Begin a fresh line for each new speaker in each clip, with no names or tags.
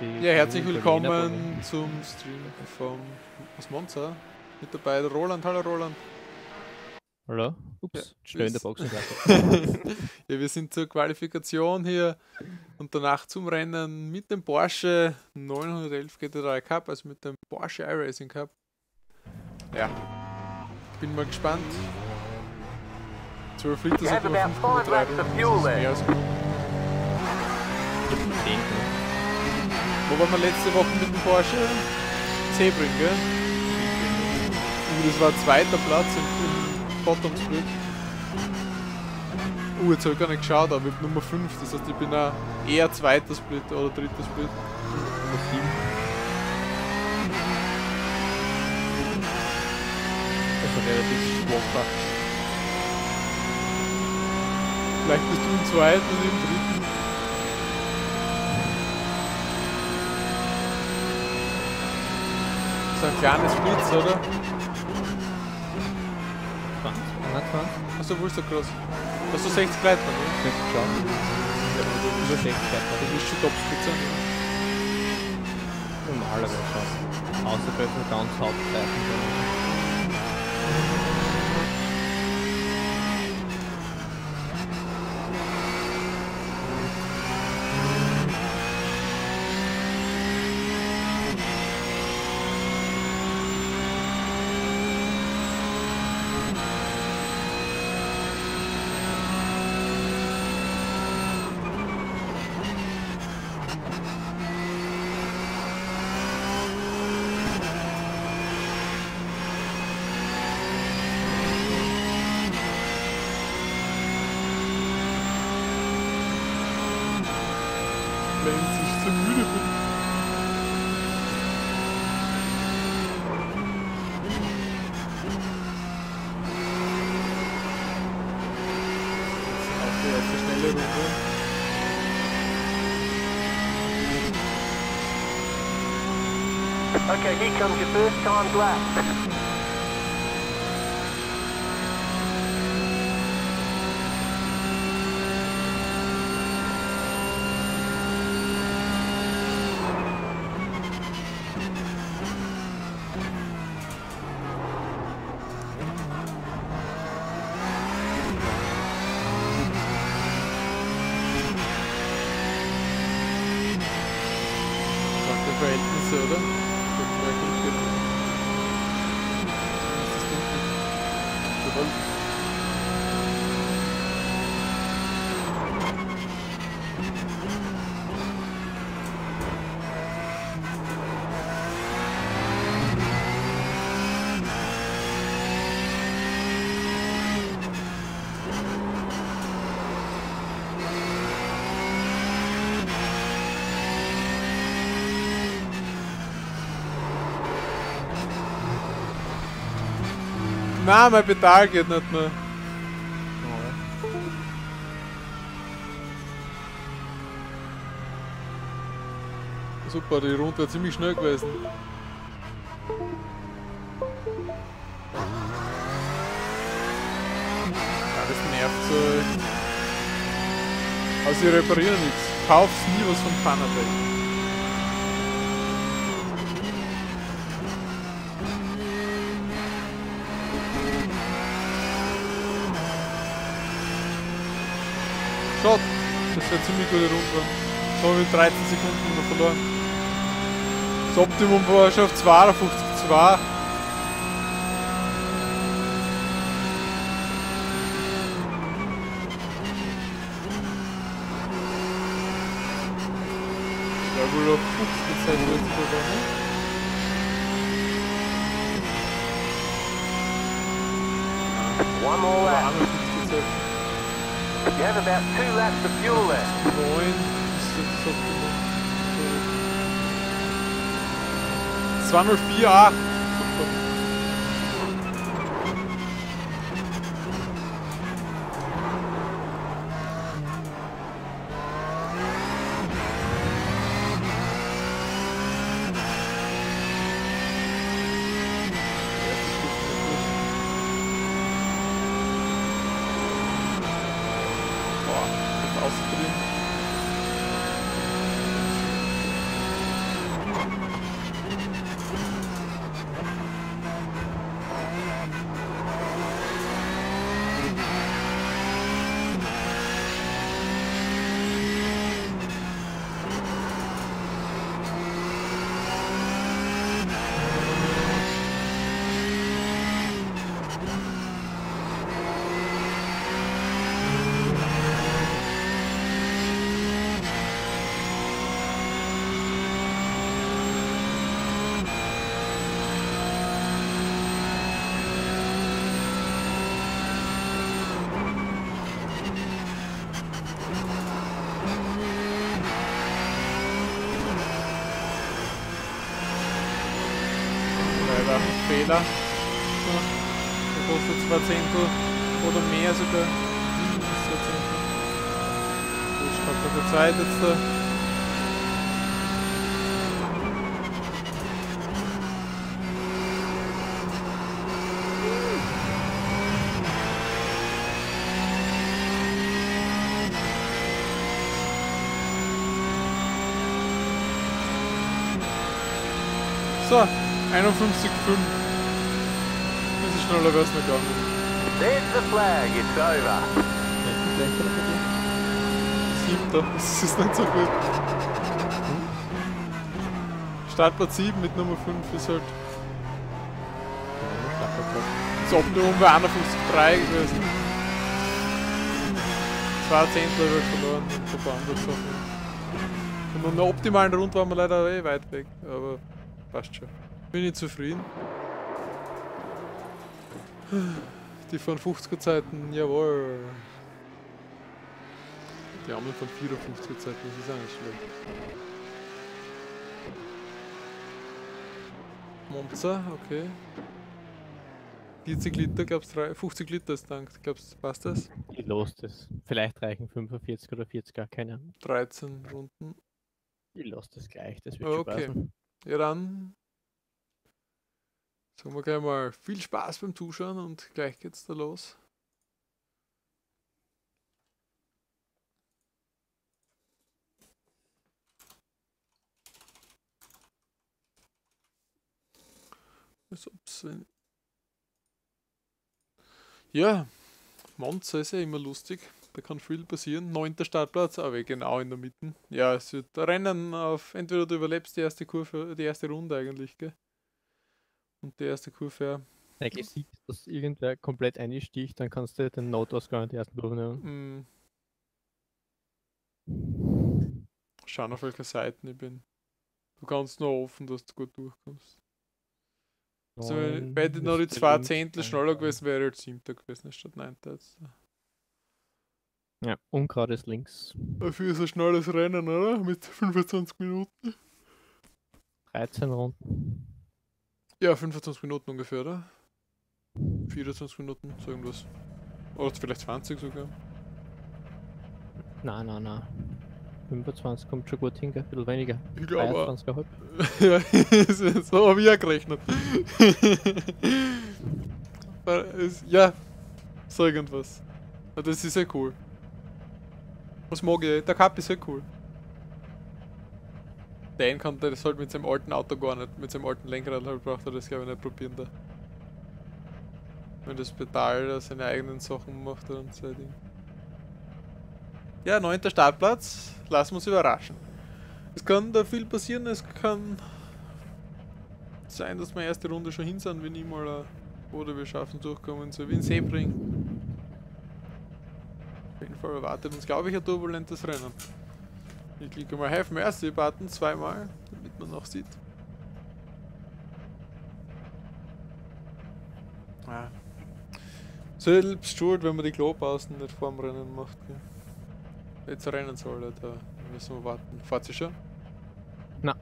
Ja, herzlich willkommen zum Stream vom aus Monza. Mit dabei der Roland. Hallo Roland.
Hallo? Ups,
Ja,
schnell in der Box.
Ja, wir sind zur Qualifikation hier und danach zum Rennen mit dem Porsche 911 GT3 Cup, also mit dem Porsche iRacing Cup. Ja, bin mal gespannt. 12 Liter sind nur 5,3 Runden, das ist mehr als genug. Wo waren wir letzte Woche mit dem Porsche? Sebring, gell? Das war zweiter Platz im Bottom Split. Jetzt habe ich gar nicht geschaut, aber ich habe Nummer 5, das heißt ich bin auch eher zweiter Split oder dritter Split. Nummer 7. Also relativ schwach. Vielleicht bist du im zweiten und im dritten. So ein kleines Blitz, oder?
20.
Achso, wo ist der groß? Hast du 60 Leitern, oder?
60 Schauen. Über 60 Leitern.
Das ist schon Top-Spitze, ne?
Normalerweise schon. Außer bei so ganz Hauptzeiten.
Wenn ich so müde bin. Das ist auch die erste schnelle Runde.
Okay, here comes your first time lap.
Gute Verhältnisse, oder? Das wäre gut gewesen. Was ist das denn? Nein, mein Pedal geht nicht mehr. Super, die Runde war ziemlich schnell gewesen. Ja, das nervt so. Also sie reparieren nichts. Kaufst nie was von Panatec. Schaut, das ist eine ziemlich gute Runde. So haben wir 13 Sekunden noch verloren. Das Optimum war schon auf 52,2. Ja, wohl auf 50 Zeit wird es sogar, ne?
One more
Oder
lap.
51 Zeit.
You have about 2 laps of fuel left.
9 ist das Optimum. 204,8. Super. Boah, das ist außen drin. einfachen Fehler. Ja, der kostet 2 Zehntel oder mehr sogar. Mindestens 2 Zehntel. Gut, ich hab noch Zeit jetzt da. So, 51,5. Das ist schneller was noch gegangen.
There's the flag, it's over.
Siebter, das ist nicht so gut. Startplatz 7 mit Nummer 5 ist halt. Das Optimum war 51,3 gewesen. 2 Zehntel habe ich verloren und ein paar andere Sachen. Und an der optimalen Runde waren wir leider eh weit weg, aber passt schon. Bin ich zufrieden. Die von 50er Zeiten, jawohl. Die anderen von 54er Zeiten, das ist auch nicht schlecht. Monza, okay. 40 Liter, glaubst du, 50 Liter ist Tank, glaubst du, passt das?
Ich los das. Vielleicht reichen 45 oder 40, keine Ahnung.
13 Runden.
Ich los das gleich, das wird schon
Okay.
passen.
Ja dann sagen wir gleich mal viel Spaß beim Zuschauen und gleich geht's da los. Als ob's ja, Monza ist ja immer lustig. Da kann viel passieren. 9. Startplatz, aber genau in der Mitte. Ja, es wird ein Rennen auf, entweder du überlebst die erste Kurve, die erste Runde eigentlich, gell? Und die erste Kurve, ja.
Eigentlich siehst, dass irgendwer komplett einsticht, dann kannst du den Notausgang in der ersten Kurve nehmen.
Schauen auf welcher Seite ich bin. Du kannst nur hoffen, dass du gut durchkommst. Also, wenn ich noch die 2 Zehntel schneller gewesen wäre, als 7. gewesen statt 9. jetzt.
Ja, ungerade ist links.
Dafür ist ein schnelles Rennen, oder? Mit 25 Minuten.
13 Runden.
Ja, 25 Minuten ungefähr, oder? 24 Minuten, so irgendwas. Oder vielleicht 20 sogar.
Na. 25 kommt schon gut hin, gell? Ein bisschen weniger.
Ich glaube.
23,5.
Ja, so habe ich ja gerechnet. Ja, so irgendwas. Ja, das ist ja cool. Was mag ich? Der Cup ist ja cool. Den kann der das halt mit seinem alten Auto gar nicht, mit seinem alten Lenkrad halt braucht er das glaube ich nicht probieren da. Wenn das Pedal da seine eigenen Sachen macht und so ein Ding. Ja, 9. Startplatz, lassen wir uns überraschen. Es kann da viel passieren, es kann sein, dass wir erste Runde schon hin sind, wenn ich mal oder wir schaffen durchkommen, so wie in Sebring. Auf jeden Fall erwartet uns, glaube ich, ein turbulentes Rennen. Ich klicke mal Have Mercy Button zweimal, damit man noch sieht. Ah. Selbst schuld, wenn man die Klopausen nicht vorm Rennen macht. Gell? Jetzt rennen soll, da müssen wir warten. Fahrt sie schon?
Na.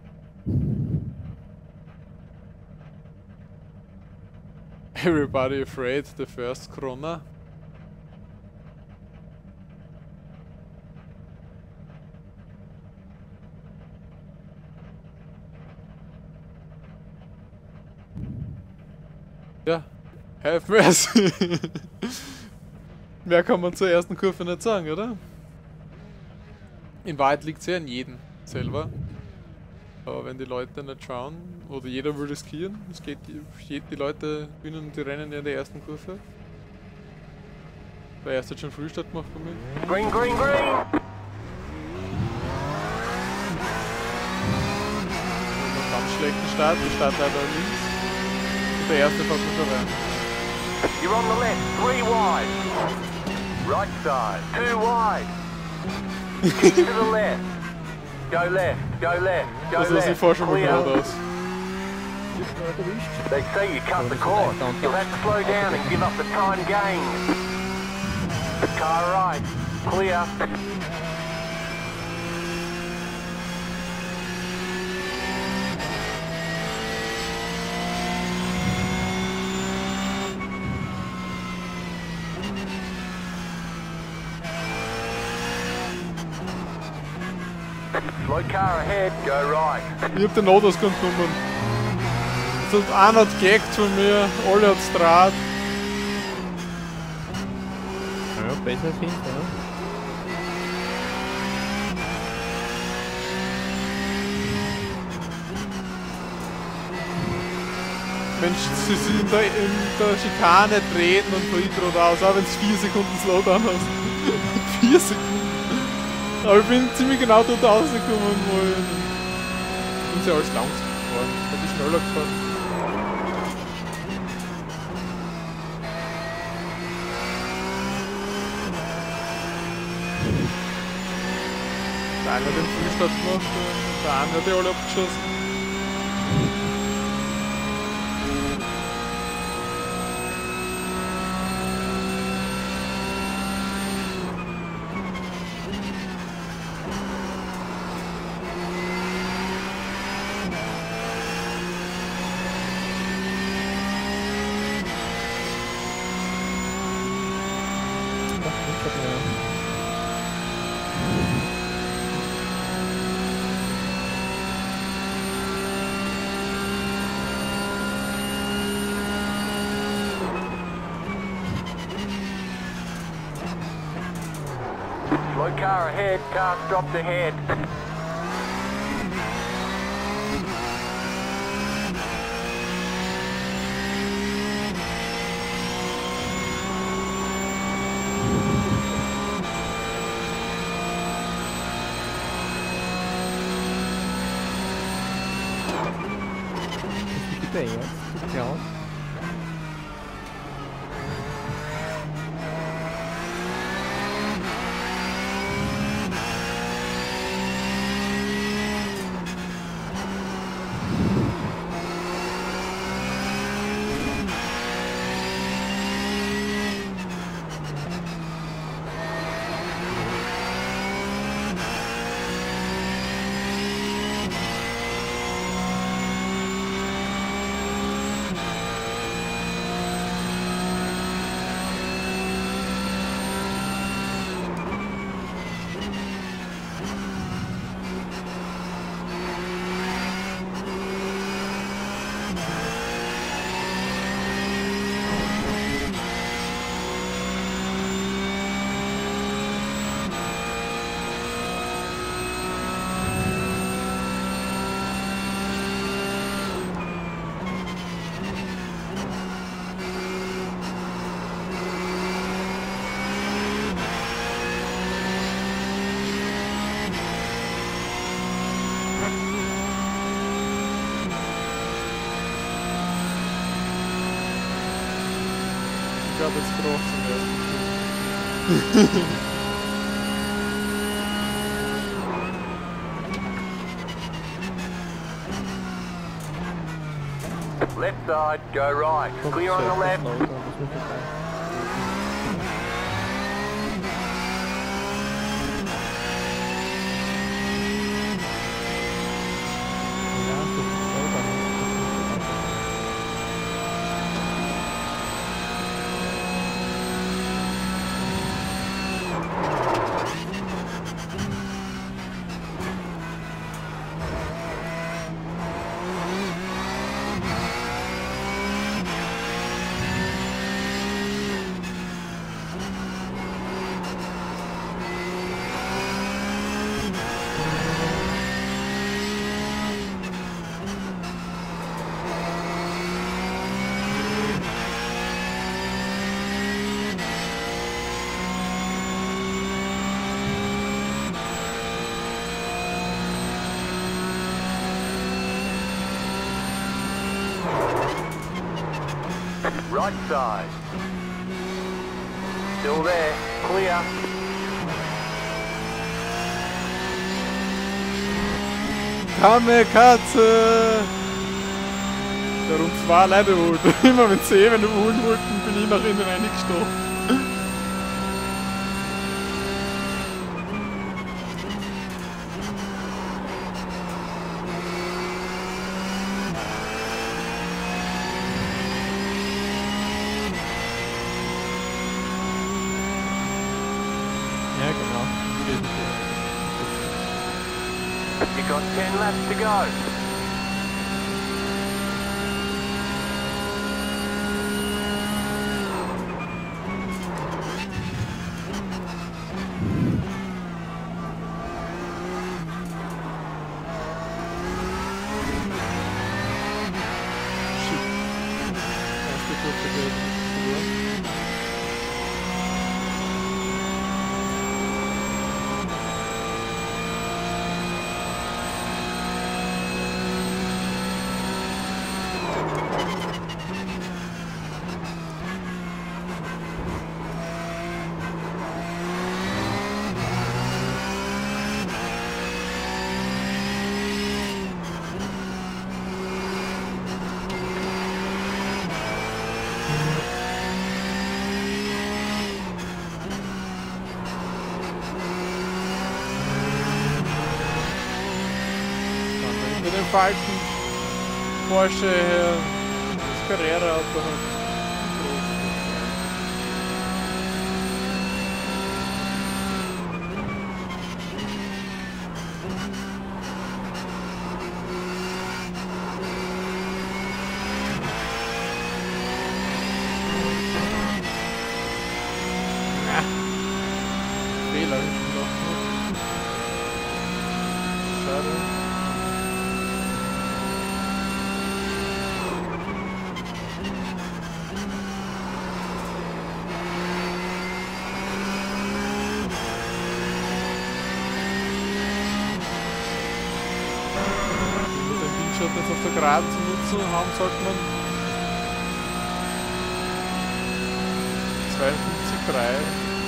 Everybody afraid the first Corona. Ja, have mercy. Mehr kann man zur ersten Kurve nicht sagen, oder? In Wahrheit liegt es ja an jedem selber. Aber wenn die Leute nicht schauen, oder jeder will riskieren, es geht, die Leute gewinnen die Rennen ja in der ersten Kurve. Der erste hat schon Frühstart gemacht von mir.
Green, green, green!
Ganz schlechten Start, der Start leider links. Und der erste fährt schon rein.
You're on the left, 3 wide. Right side, 2 wide. Keep to the left. Go left, go left, go
Das lasse ich
left.
vorher schon mal
Clear.
genau aus.
They say you cut the course. You'll have to slow down and give up the time gained. Car right, clear. Slow car ahead, go right.
Ich hab den Notausgang genommen. So, einer hat geeckt von mir, alle hat's Draht.
Ja, besser als hinten, oder?
Wenn sie sich in der Schikane drehen und fliegt rot aus, auch wenn es 4 Sekunden Slowdown hast. 4 Sekunden. Aber ich bin ziemlich genau dort rausgekommen, wo ich bin ja alles langsam gefahren. Ich bin schneller gefahren. Der eine hat den Frühstart gemacht und der andere hat die alle abgeschossen.
Slow car ahead, car stopped ahead.
Bem, ja.
Ich glaube, jetzt braucht es zum ersten Mal.
Left side, go right. Clear on the left. Right side. Still there. Clear.
Kamikaze! Der rund 2 Leute holt. Immer wenn sie wenn du holen wollten, bin ich nach innen reingestochen.
got 10 laps to go.
Erste Kurve geht vor. Mit dem falschen Porsche das Carrera-Auto hat. Ja. Fehler hinten noch. Schade. Jetzt auf der Geraden zu nutzen haben, sollte man 52,3.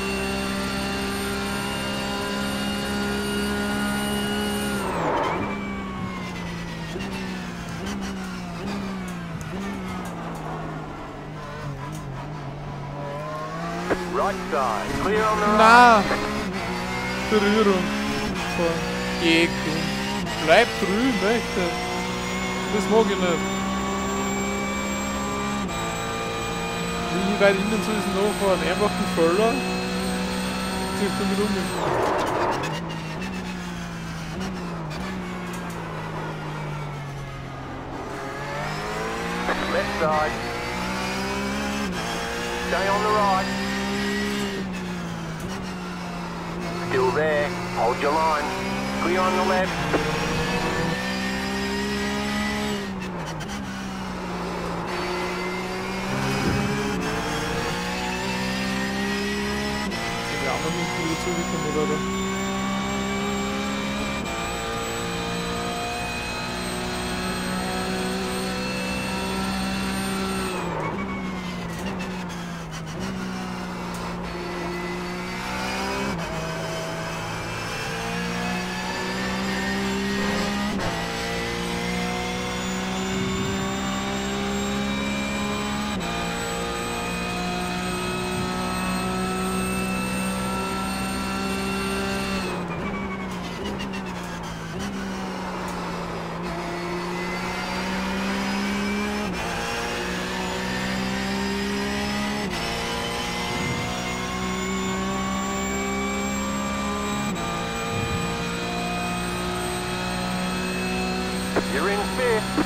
Right side, clear on the right.
Na! Berührung von Gegend. Bleib drüben, echt. Das mag ich nicht. Wie weit innen soll es noch fahren? Einfach ein Völler. Ziehst du mit um.
Left side. Stay on the right. Still there. Hold your line. Clear on the left.
Zugekommen, oder?
You're in fifth.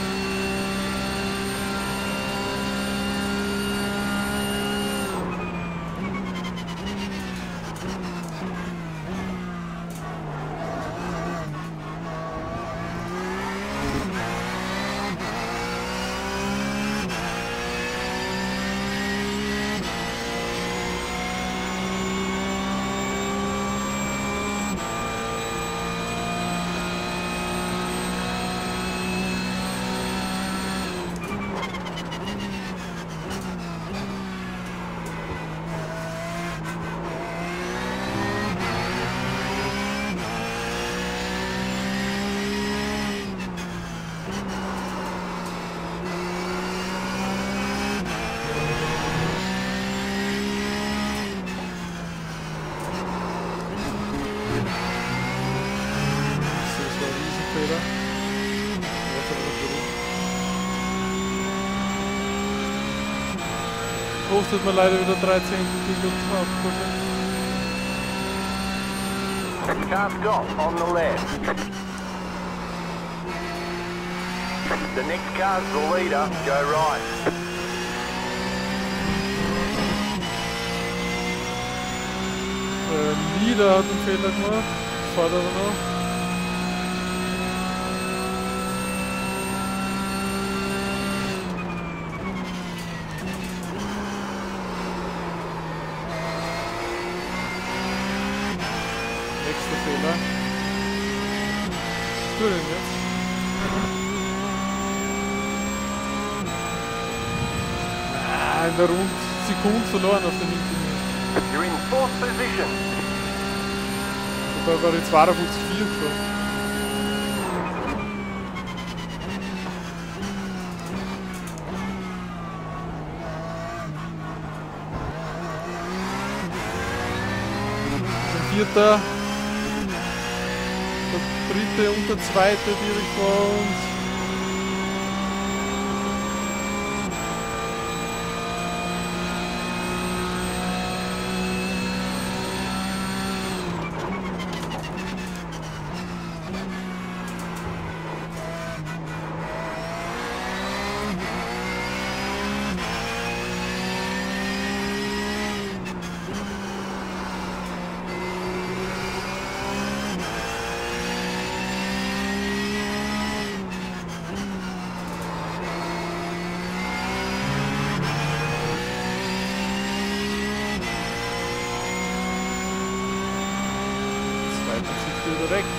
Oh, tut mir leider wieder 13 Minuten aufgekommen. Car stop on the left. The next car's the leader. Go right.
Leader hat einen Fehler gemacht. Fahrt aber noch. Nächster Fehler. Was tut denn jetzt? In der Runde Sekunde verloren auf den linken.
You're in 4th position.
Da war ich 52,4 gefahren. Der Vierter. Der dritte und der zweite direkt vor uns. Wieder weg.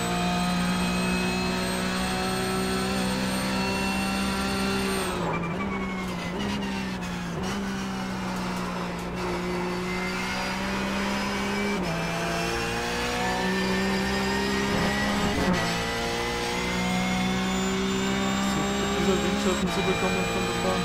Dieser Windschatten zu bekommen von der Bahn.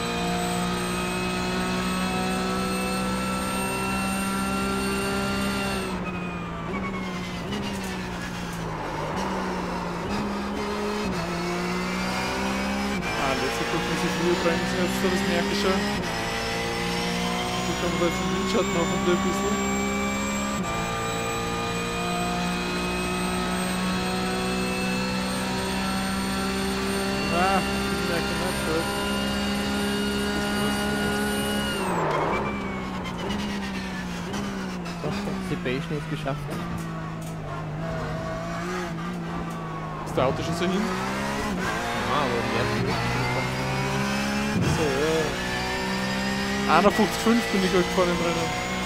Bremsen jetzt, das merke ich schon. Ich komme da jetzt im Windschatten auf und ein bisschen. Ah, ich merke nicht, gut.
Doch, Participation ist geschafft.
Ist das Auto schon so hin?
Ah, aber mehr.
So, ja. 51,5 bin ich gefahren im Rennen.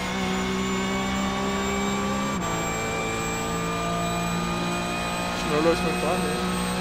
Schneller als mein Bahn, ja.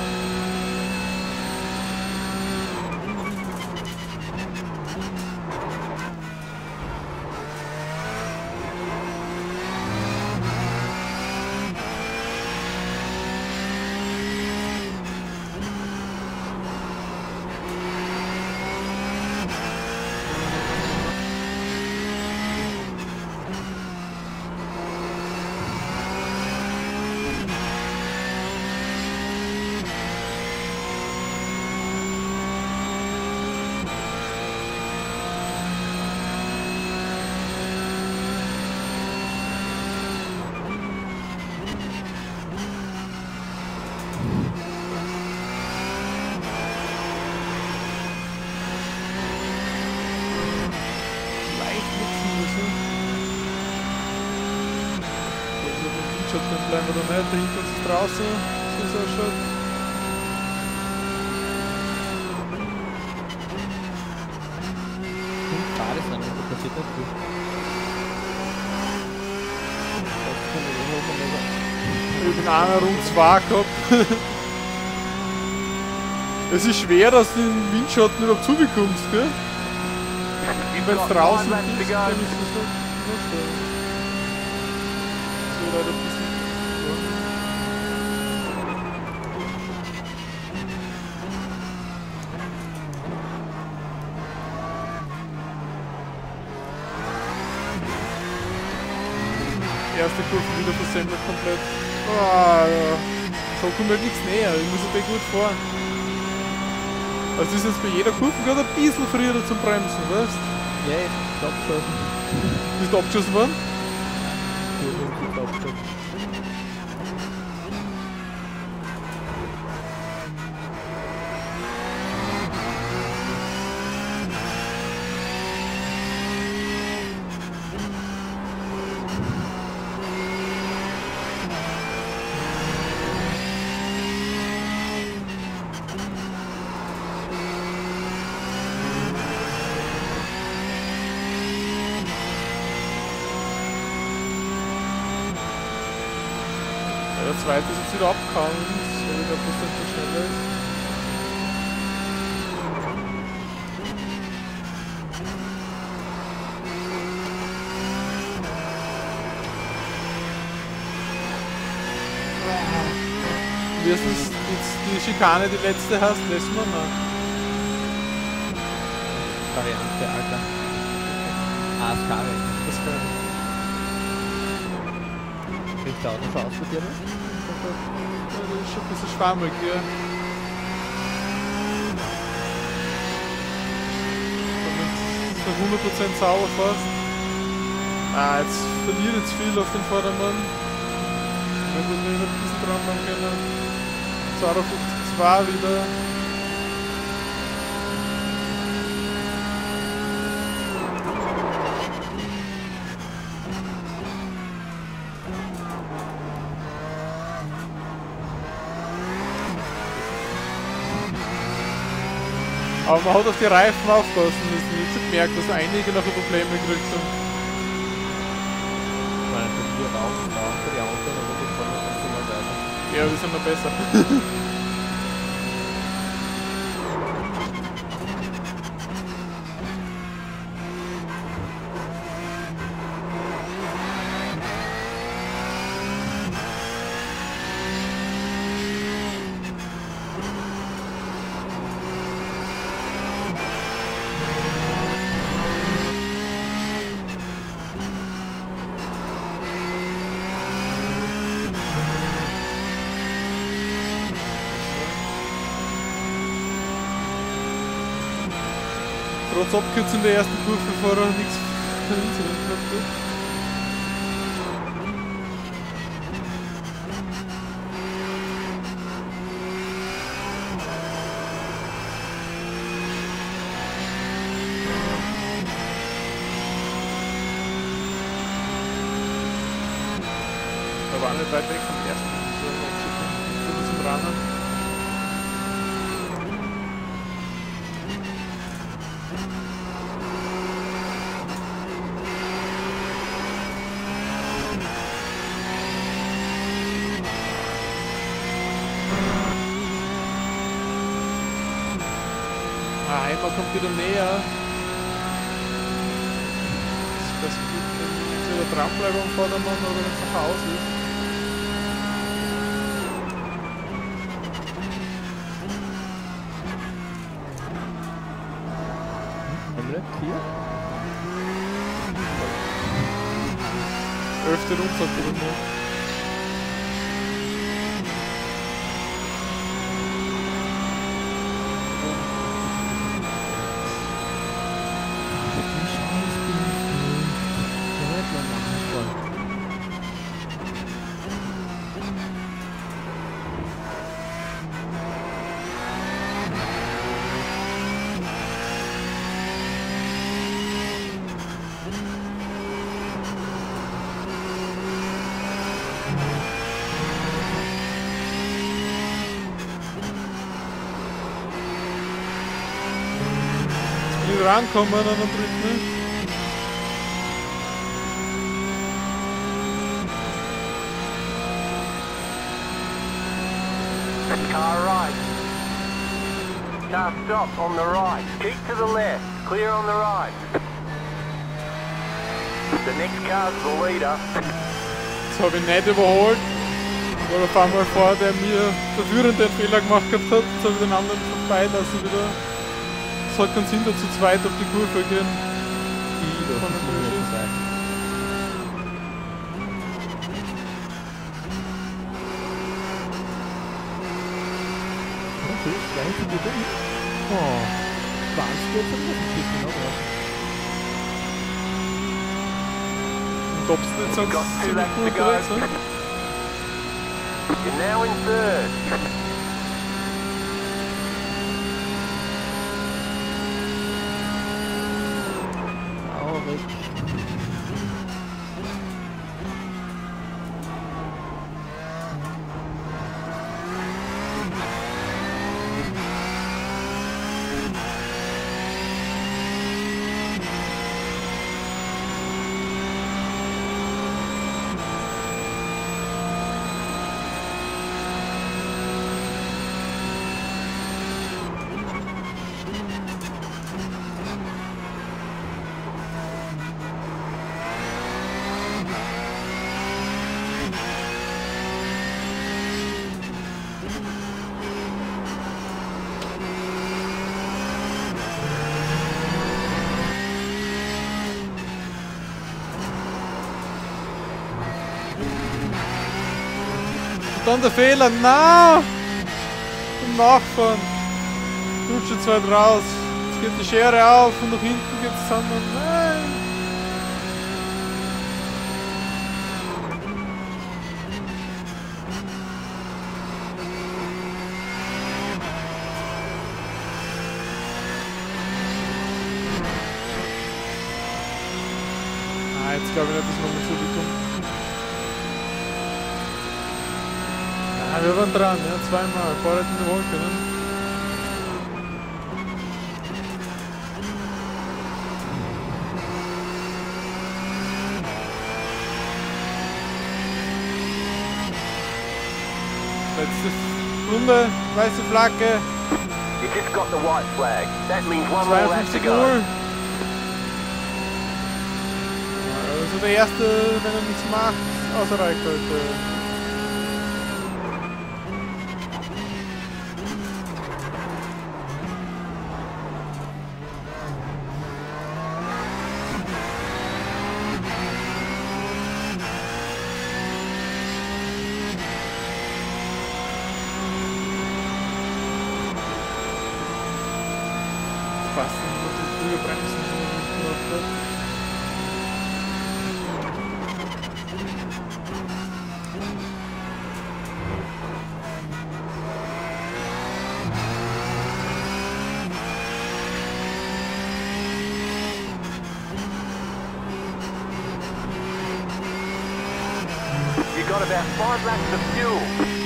Dann bleiben wir da nicht, hinter uns ist draußen, so es ausschaut.
Fahrer sind, da passiert nicht viel.
Ich bin einer Runde 2 gehabt. Es ist schwer, dass du den Windschatten überhaupt zubekommst, gell?
You've
Wenn es
got
draußen
5 laps
ist,
to
dann
go.
ist es noch schwer. So leider ein bisschen. Erste Kurve wieder versemmelt komplett. Ah, ja. So kommt halt nichts näher, ich muss halt gut fahren. Also das ist jetzt bei jeder Kurve gerade ein bisschen früher zum Bremsen, weißt du?
Ja, ich bin abgeschossen.
Bist du abgeschossen worden?
Ich bin abgeschossen.
zweite ist jetzt wieder abgehauen. So, ich glaube, dass das so schnell ist. Wie ist es jetzt die Schikane, die letzte hast, lässt man noch?
Variante, Alter. Skari.
Das kann
Riecht der Auto schon aus bei dir, ne?
ja, das ist schon ein bisschen schwammig, ja. So 100% sauber fast. Ah, jetzt verliert jetzt viel auf den Vordermann. Na gut, wenn wir ein bisschen dran machen können. 52 wieder. Aber man hat auf die Reifen aufpassen müssen. Ich habe gemerkt, dass einige noch Probleme gekriegt haben.
Ich meine, wir rauchen für die Autos, aber die kommen ganz normal weiter.
Ja, die sind noch besser. Trotz Abkürzung der ersten Kurve vorher nichts Incident gehabt. Da waren wir weit weg vom ersten, so ein bisschen Rahmen. Heimer kommt wieder näher. Das ist gut, wenn ich entweder dranbleibe am Vordermann oder wenn es nachher aus ist.
Hamlet hier?
11. Rundfahrtrunde. Rankommen an den dritten.
Car right. Car stop on the right. Keep to the left. Clear on the right. The next car's the leader.
Das habe ich nicht überholt. Weil auf einmal vor der mir der führende Fehler gemacht gehabt hat. Jetzt habe ich den anderen vorbeilassen wieder. Es hat keinen Sinn, da zu zweit auf die Kurve gehen.
Das muss nicht sein. Okay, gleich zu dir. Oh, warst du jetzt ein bisschen, oder?
Und ob es nicht sonst
Got two
ziemlich
laps
gut
to go.
ist, ne?
You're now in third.
dann der Fehler. Na! Im Nachfahren. Rutscht jetzt weit raus. Jetzt geht die Schere auf und nach hinten geht es zusammen. Nein! Jetzt glaube ich nicht, dass wir mal so bekommen. Ja, wir waren dran, ja, zweimal. Vorher hätten wir holen können. Letzte Runde, weiße Flagge.
You just got the white flag. That means one more lap to
52-0.
go.
Also der erste, wenn er nichts macht, außer Reichweite. Fast nur die frühe Bremsen.
You got about 5 laps of fuel.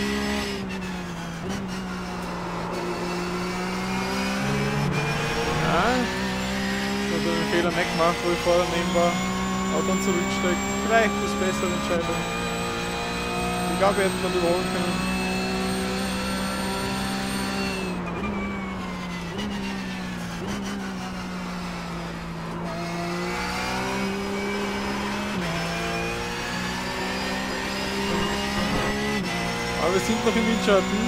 Ja, ich habe den Fehler nicht gemacht, wo ich vorher daneben war. Auch dann zurücksteckt. Vielleicht ist bessere Entscheidung. Ich glaube, wir hätten das überholen können. Aber wir sind noch im Windschatten.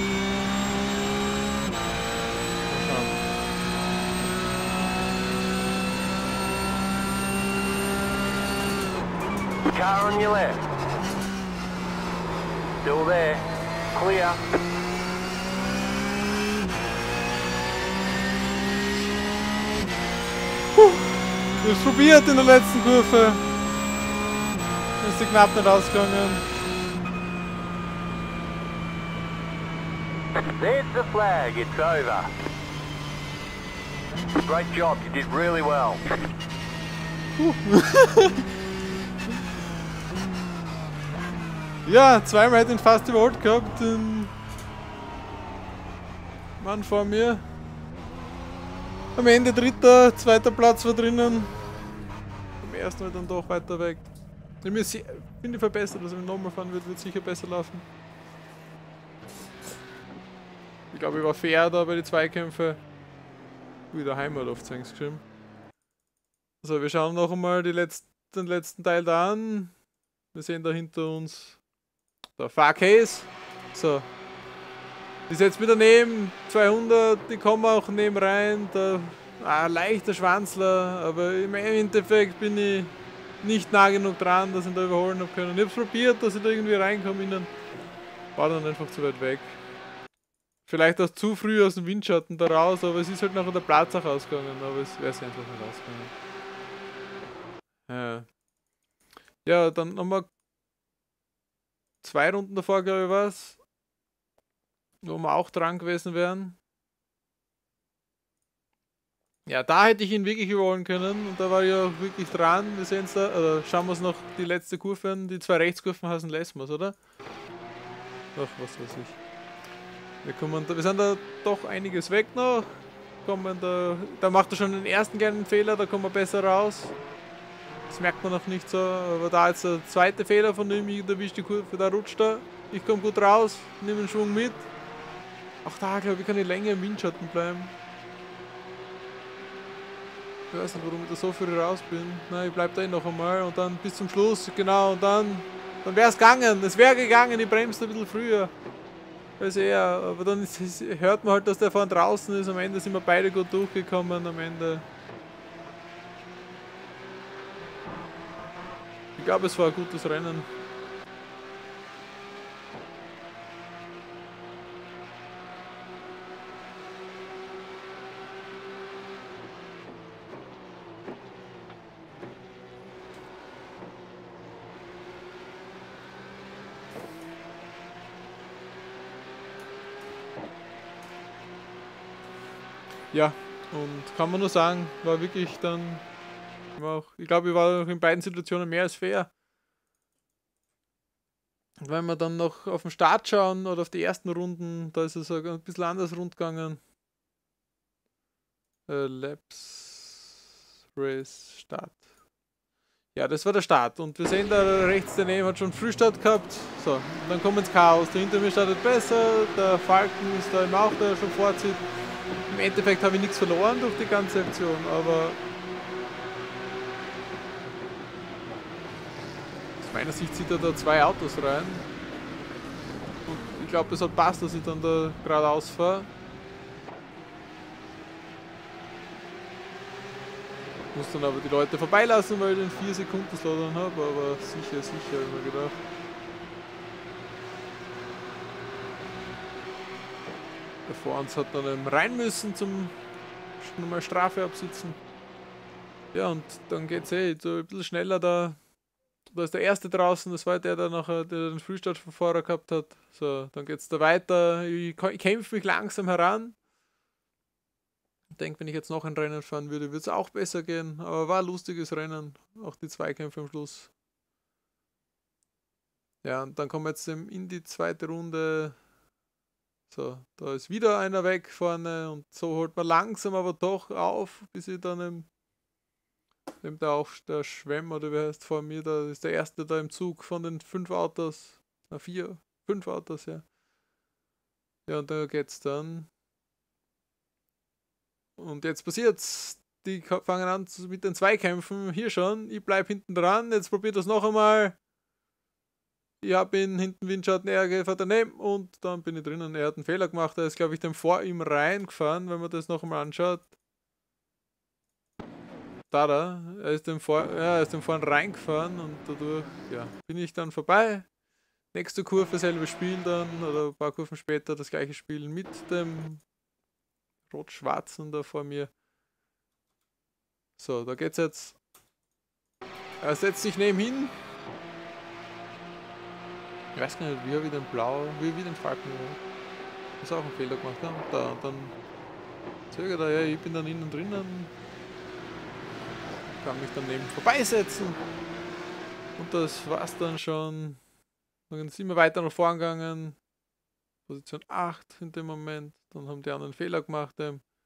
Car on your left. Still there. Clear.
Wir haben es probiert in der letzten Kurve. Ist die knapp nicht ausgegangen.
There's the flag. It's over. Great job. You did really well.
Ja, zweimal hätte ich ihn fast überholt gehabt. Den Mann vor mir. Am Ende dritter, zweiter Platz war drinnen. Am ersten war dann doch weiter weg. Ich finde verbessert, also wenn ich nochmal fahren würde, wird es sicher besser laufen. Ich glaube, ich war fair da bei den Zweikämpfen. Wieder Heimat auf Zangs geschrieben. Also wir schauen noch einmal den letzten Teil da an. Wir sehen da hinter uns der Fahrcase. So. Ist jetzt wieder neben 200, die kommen auch neben rein. Der leichter Schwanzler, aber im Endeffekt bin ich nicht nah genug dran, dass ich da überholen habe können. Ich habe es probiert, dass ich da irgendwie reinkomme, innen. War dann einfach zu weit weg. Vielleicht auch zu früh aus dem Windschatten da raus, aber es ist halt nachher der Platz auch ausgegangen, aber es wäre einfach nicht ausgegangen. Ja, dann nochmal 2 Runden davor, glaube ich, was, wo wir auch dran gewesen wären. Ja, da hätte ich ihn wirklich überholen können und da war ich auch wirklich dran. Wir sehen es da, oder schauen wir uns noch die letzte Kurve an. Die 2 Rechtskurven heißen Lesmos, oder? Ach, was weiß ich. Wir sind da doch einiges weg noch. Da macht er schon den ersten kleinen Fehler, da kommen wir besser raus. Das merkt man noch nicht so, aber da jetzt der zweite Fehler von ihm, ich erwische die Kurve, da rutscht er. Ich komme gut raus, nehme den Schwung mit. Auch da, glaube ich, kann ich länger im Windschatten bleiben. Ich weiß nicht, warum ich da so früh raus bin. Nein, ich bleib da noch einmal und dann bis zum Schluss, genau, und dann wäre es gegangen. Es wäre gegangen, ich bremse ein bisschen früher. Weiß eher, aber dann hört man halt, dass der vorne draußen ist. Am Ende sind wir beide gut durchgekommen. Am Ende. Ich glaube, es war ein gutes Rennen. Ja, und kann man nur sagen, war wirklich dann, ich glaube, ich war in beiden Situationen mehr als fair. Und wenn wir dann noch auf den Start schauen oder auf die ersten Runden, da ist es ein bisschen anders rund gegangen. Laps, Race, Start. Ja, das war der Start. Und wir sehen da rechts daneben hat schon Frühstart gehabt. So, und dann kommt ins Chaos. Der hinter mir startet besser, der Falken ist da eben auch, der schon vorzieht. Im Endeffekt habe ich nichts verloren durch die ganze Aktion, aber aus meiner Sicht zieht er da 2 Autos rein. Und ich glaube, das hat passt, dass ich dann da geradeaus fahre. Ich muss dann aber die Leute vorbeilassen, weil ich den 4 Sekunden Slowdown habe, aber sicher, habe ich mir gedacht. Der vor uns hat dann rein müssen zum nochmal Strafe absitzen. Ja, und dann geht's so ein bisschen schneller da. Da ist der erste draußen, das war der nachher den Frühstartfahrer gehabt hat. So, dann geht's da weiter. Ich kämpfe mich langsam heran. Ich denke, wenn ich jetzt noch ein Rennen fahren würde, würde es auch besser gehen. Aber war ein lustiges Rennen. Auch die Zweikämpfe am Schluss. Ja, und dann kommen wir jetzt in die zweite Runde. So, da ist wieder einer weg vorne. Und so holt man langsam aber doch auf, bis ich dann da auch der Schwemm, oder wer heißt vor mir, da ist der erste da im Zug von den 5 Autos. 5 Autos, ja. Ja, und da geht's dann. Und jetzt passiert's. Die fangen an mit den Zweikämpfen. Hier schon. Ich bleib hinten dran. Jetzt probiert das noch einmal. Ich habe ihn hinten Windschatten, er fährt daneben und dann bin ich drinnen. Er hat einen Fehler gemacht. Er ist, glaube ich, dann vor ihm reingefahren, wenn man das noch einmal anschaut. Er ist dem vorn reingefahren und dadurch, ja, bin ich dann vorbei. Nächste Kurve, selbe Spiel dann, oder ein paar Kurven später das gleiche Spiel mit dem Rot-Schwarzen da vor mir. So, da geht's jetzt. Er setzt sich nebenhin. Ich weiß gar nicht, wie er wieder in Blau, wie den Falken. Ist auch einen Fehler gemacht, ja. Und dann zögert er, ja, ich bin dann innen drinnen. Kann mich dann neben vorbeisetzen. Und das war's dann schon. Dann sind wir weiter nach vorn gegangen. Position 8 in dem Moment. Dann haben die anderen Fehler gemacht.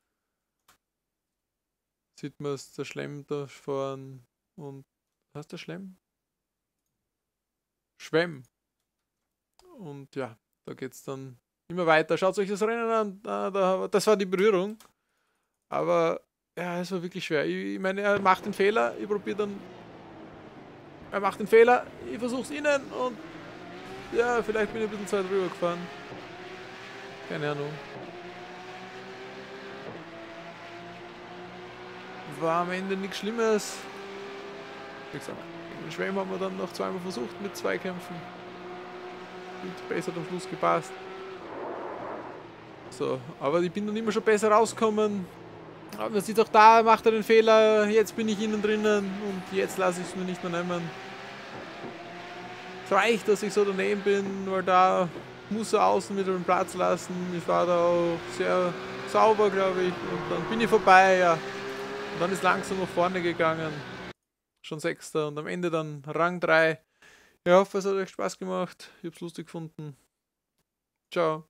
Sieht man es, der Schlemm da vorn. Und was heißt der Schlemm? Schwemm. Und ja, da geht's dann immer weiter. Schaut euch das Rennen an. Das war die Berührung. Aber ja, es war wirklich schwer. Ich meine, er macht den Fehler. Ich probiere dann. Er macht den Fehler. Ich versuche es innen und ja, vielleicht bin ich ein bisschen zu weit rüber gefahren. Keine Ahnung. War am Ende nichts Schlimmes. Wie gesagt, den Schwemm haben wir dann noch zweimal versucht mit Zweikämpfen. Und besser am Schluss gepasst. So, aber ich bin dann immer schon besser rausgekommen. Aber man sieht auch da, macht er den Fehler. Jetzt bin ich innen drinnen und jetzt lasse ich es mir nicht mehr nehmen. Es reicht, dass ich so daneben bin, weil da muss er außen wieder den Platz lassen. Ich war da auch sehr sauber, glaube ich. Und dann bin ich vorbei, ja. Und dann ist langsam nach vorne gegangen. Schon 6. und am Ende dann Rang 3. Ich hoffe, es hat euch Spaß gemacht. Ich habe es lustig gefunden. Ciao.